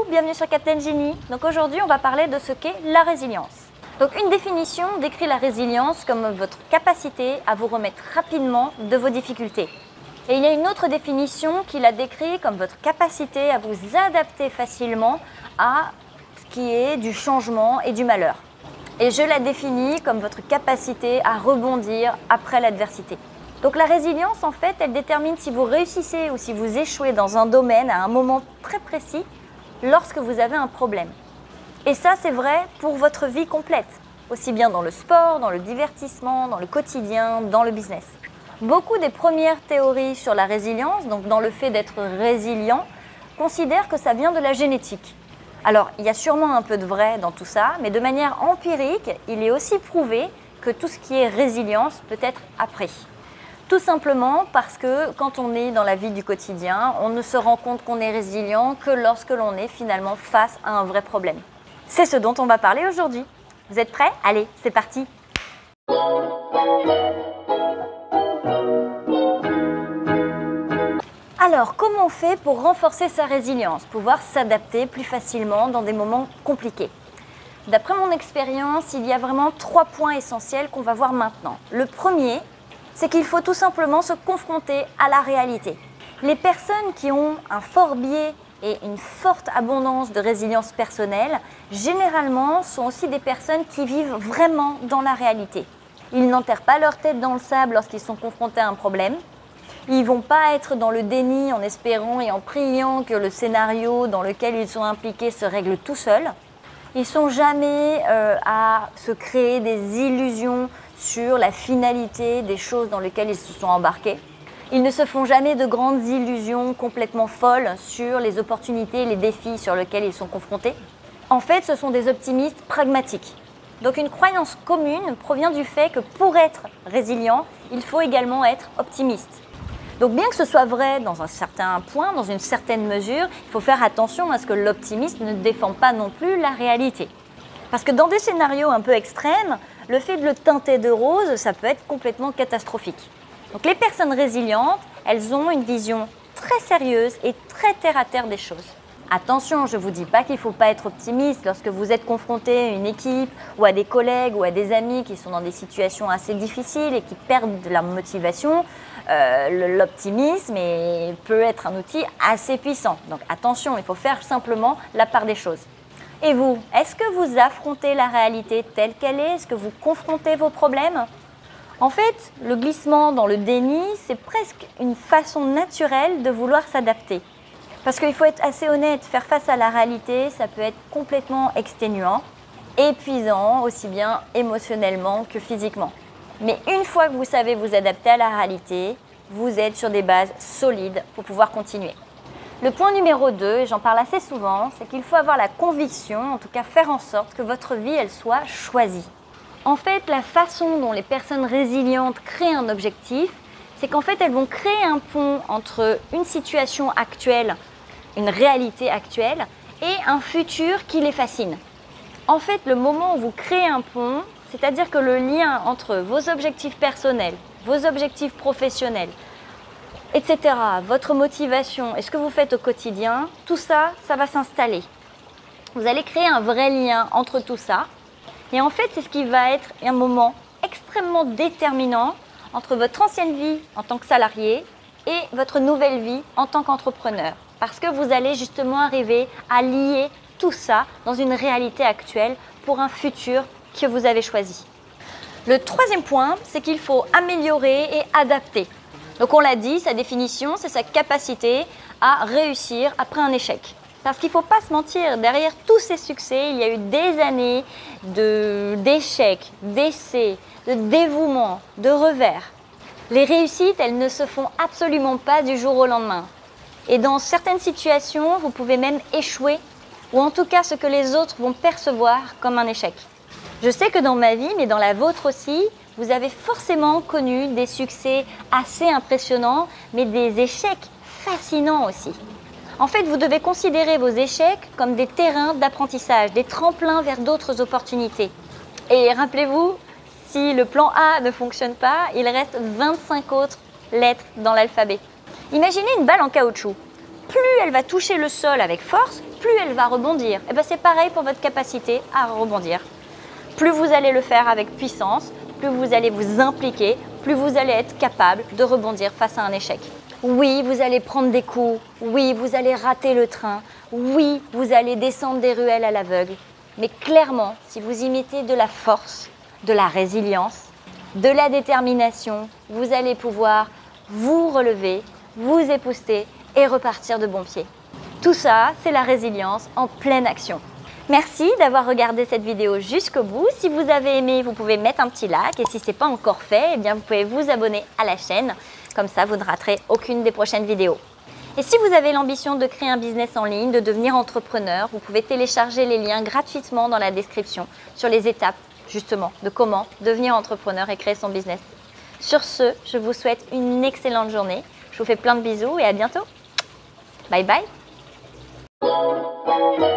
bienvenue sur Captain Genie. Donc aujourd'hui, on va parler de ce qu'est la résilience. Donc une définition décrit la résilience comme votre capacité à vous remettre rapidement de vos difficultés. Et il y a une autre définition qui la décrit comme votre capacité à vous adapter facilement à ce qui est du changement et du malheur. Et je la définis comme votre capacité à rebondir après l'adversité. Donc la résilience, en fait, elle détermine si vous réussissez ou si vous échouez dans un domaine à un moment très précis lorsque vous avez un problème. Et ça, c'est vrai pour votre vie complète, aussi bien dans le sport, dans le divertissement, dans le quotidien, dans le business. Beaucoup des premières théories sur la résilience, donc dans le fait d'être résilient, considèrent que ça vient de la génétique. Alors, il y a sûrement un peu de vrai dans tout ça, mais de manière empirique, il est aussi prouvé que tout ce qui est résilience peut être appris. Tout simplement parce que quand on est dans la vie du quotidien, on ne se rend compte qu'on est résilient que lorsque l'on est finalement face à un vrai problème. C'est ce dont on va parler aujourd'hui. Vous êtes prêts? Allez, c'est parti! Alors, comment on fait pour renforcer sa résilience, pouvoir s'adapter plus facilement dans des moments compliqués? D'après mon expérience, il y a vraiment 3 points essentiels qu'on va voir maintenant. Le premier, c'est qu'il faut tout simplement se confronter à la réalité. Les personnes qui ont un fort biais et une forte abondance de résilience personnelle, généralement, sont aussi des personnes qui vivent vraiment dans la réalité. Ils n'enterrent pas leur tête dans le sable lorsqu'ils sont confrontés à un problème. Ils ne vont pas être dans le déni en espérant et en priant que le scénario dans lequel ils sont impliqués se règle tout seul. Ils ne sont jamais à se créer des illusions sur la finalité des choses dans lesquelles ils se sont embarqués. Ils ne se font jamais de grandes illusions complètement folles sur les opportunités et les défis sur lesquels ils sont confrontés. En fait, ce sont des optimistes pragmatiques. Donc une croyance commune provient du fait que pour être résilient, il faut également être optimiste. Donc bien que ce soit vrai dans un certain point, dans une certaine mesure, il faut faire attention à ce que l'optimisme ne défend pas non plus la réalité. Parce que dans des scénarios un peu extrêmes, le fait de le teinter de rose, ça peut être complètement catastrophique. Donc les personnes résilientes, elles ont une vision très sérieuse et très terre-à-terre des choses. Attention, je ne vous dis pas qu'il ne faut pas être optimiste lorsque vous êtes confronté à une équipe ou à des collègues ou à des amis qui sont dans des situations assez difficiles et qui perdent de la motivation. L'optimisme peut être un outil assez puissant. Donc attention, il faut faire simplement la part des choses. Et vous, est-ce que vous affrontez la réalité telle qu'elle est? Est-ce que vous confrontez vos problèmes? En fait, le glissement dans le déni, c'est presque une façon naturelle de vouloir s'adapter. Parce qu'il faut être assez honnête, faire face à la réalité, ça peut être complètement exténuant, épuisant, aussi bien émotionnellement que physiquement. Mais une fois que vous savez vous adapter à la réalité, vous êtes sur des bases solides pour pouvoir continuer. Le point numéro 2, et j'en parle assez souvent, c'est qu'il faut avoir la conviction, en tout cas faire en sorte que votre vie, elle soit choisie. En fait, la façon dont les personnes résilientes créent un objectif, c'est qu'en fait, elles vont créer un pont entre une situation actuelle, une réalité actuelle, et un futur qui les fascine. En fait, le moment où vous créez un pont, c'est-à-dire que le lien entre vos objectifs personnels, vos objectifs professionnels, etc., votre motivation et ce que vous faites au quotidien, tout ça, ça va s'installer. Vous allez créer un vrai lien entre tout ça. Et en fait, c'est ce qui va être un moment extrêmement déterminant entre votre ancienne vie en tant que salarié et votre nouvelle vie en tant qu'entrepreneur. Parce que vous allez justement arriver à lier tout ça dans une réalité actuelle pour un futur que vous avez choisi. Le troisième point, c'est qu'il faut améliorer et adapter. Donc on l'a dit, sa définition, c'est sa capacité à réussir après un échec. Parce qu'il ne faut pas se mentir, derrière tous ces succès, il y a eu des années d'échecs, d'essais, de dévouement, de revers. Les réussites, elles ne se font absolument pas du jour au lendemain. Et dans certaines situations, vous pouvez même échouer, ou en tout cas ce que les autres vont percevoir comme un échec. Je sais que dans ma vie, mais dans la vôtre aussi, vous avez forcément connu des succès assez impressionnants, mais des échecs fascinants aussi. En fait, vous devez considérer vos échecs comme des terrains d'apprentissage, des tremplins vers d'autres opportunités. Et rappelez-vous, si le plan A ne fonctionne pas, il reste 25 autres lettres dans l'alphabet. Imaginez une balle en caoutchouc. plus elle va toucher le sol avec force, plus elle va rebondir. Et bien c'est pareil pour votre capacité à rebondir. Plus vous allez le faire avec puissance, plus vous allez vous impliquer, plus vous allez être capable de rebondir face à un échec. Oui, vous allez prendre des coups, oui, vous allez rater le train, oui, vous allez descendre des ruelles à l'aveugle. Mais clairement, si vous y mettez de la force, de la résilience, de la détermination, vous allez pouvoir vous relever, vous épouster et repartir de bon pied. Tout ça, c'est la résilience en pleine action. Merci d'avoir regardé cette vidéo jusqu'au bout. Si vous avez aimé, vous pouvez mettre un petit like et si ce n'est pas encore fait, eh bien vous pouvez vous abonner à la chaîne. Comme ça, vous ne raterez aucune des prochaines vidéos. Et si vous avez l'ambition de créer un business en ligne, de devenir entrepreneur, vous pouvez télécharger les liens gratuitement dans la description sur les étapes justement de comment devenir entrepreneur et créer son business. Sur ce, je vous souhaite une excellente journée. Je vous fais plein de bisous et à bientôt. Bye bye.